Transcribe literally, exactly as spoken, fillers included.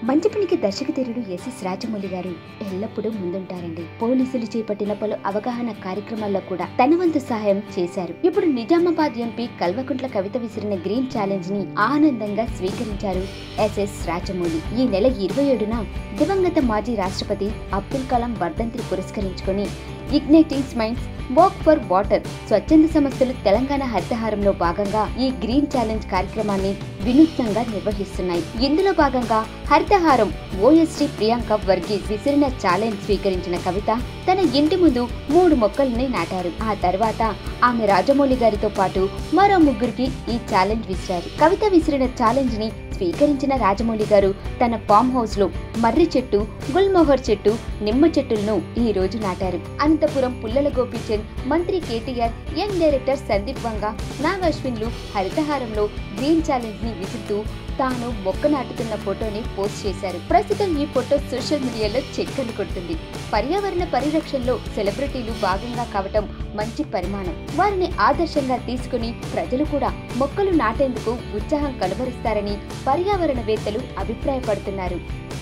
మంచి పనికి దర్శకధీరుడు ఎస్ఎస్ రాజమౌళి గారు ఎల్లప్పుడూ ముందుంటారండి. పోలీసులు చేపట్టిన పలు అవగాహన కార్యక్రమాల్లో కూడా తన వంతు సహాయం చేశారు. ఇప్పుడు నిజామాబాద్ ఎంపీ కల్వకుంట్ల కవిత విసిరిన గ్రీన్ ఛాలెంజ్ ని ఆనందంగా స్వీకరించారు ఎస్ఎస్ రాజమౌళి. ఈ నెల ఇరవై ఏడున దివంగత మాజీ రాష్ట్రపతి అబ్దుల్ కలాం వర్ధంతిని పురస్కరించుకొని igniting minds work for water స్వచ్ఛంద సంస్థలు తెలంగాణ హరితహారంలో భాగంగా ఈ గ్రీన్ ఛాలెంజ్ కార్యక్రమాన్ని వినూత్నంగా నిర్వహిస్తున్నాయి. ఇందులో భాగంగా హరితహారం ఓఎస్టీ ప్రియాంక వర్గీస్ విసిరిన ఛాలెంజ్ స్వీకరించిన కవిత తన ఇంటి ముందు మూడు మొక్కల్ని నాటారు. ఆ తర్వాత ఆమె రాజమౌళి గారితో పాటు మరో ముగ్గురికి ఈ ఛాలెంజ్ విసిరారు. కవిత విసిరిన ఛాలెంజ్ ని స్వీకరించిన రాజమౌళి గారు తన ఫామ్ హౌస్ లో మర్రి చెట్టు, గుల్మోహర్ చెట్టు, నిమ్మ చెట్టులను ఈ రోజు నాటారు. అనంతపురం పుల్లల గోపీచంద్, మంత్రి KTR, young director Sandeep Vanga, Nag అశ్విన్లు హరితహారంలో గ్రీన్ ఛాలెంజ్ ని విసురుతూ తాను మొక్క నాటుతున్న ఫోటోని పోస్ట్ చేశారు. ప్రస్తుతం ఈ ఫోటో సోషల్ మీడియాలో చక్కర్లు కొడుతుంది. పర్యావరణ పరిరక్షణలో సెలబ్రిటీలు భాగంగా కావటం మంచి పరిమాణం. వారిని ఆదర్శంగా తీసుకుని ప్రజలు కూడా మొక్కలు నాటేందుకు ఉత్సాహం కనబరుస్తారని పర్యావరణవేత్తలు అభిప్రాయపడుతున్నారు.